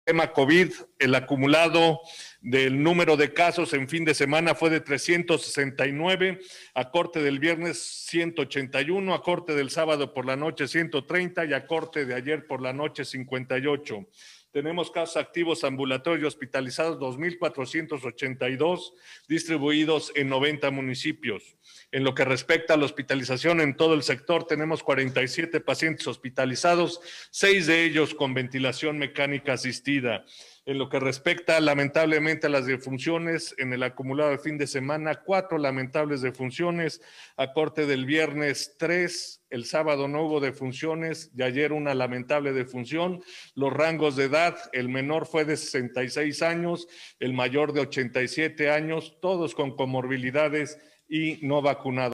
tema COVID, el acumulado del número de casos en fin de semana fue de 369, a corte del viernes 181, a corte del sábado por la noche 130 y a corte de ayer por la noche 58. Tenemos casos activos ambulatorios y hospitalizados 2,482, distribuidos en 90 municipios. En lo que respecta a la hospitalización en todo el sector, tenemos 47 pacientes hospitalizados, 6 de ellos con ventilación mecánica asistida. En lo que respecta lamentablemente a las defunciones, en el acumulado de fin de semana, 4 lamentables defunciones, a corte del viernes 3, el sábado no hubo defunciones y ayer una lamentable defunción. Los rangos de edad, el menor fue de 66 años, el mayor de 87 años, todos con comorbilidades y no vacunados.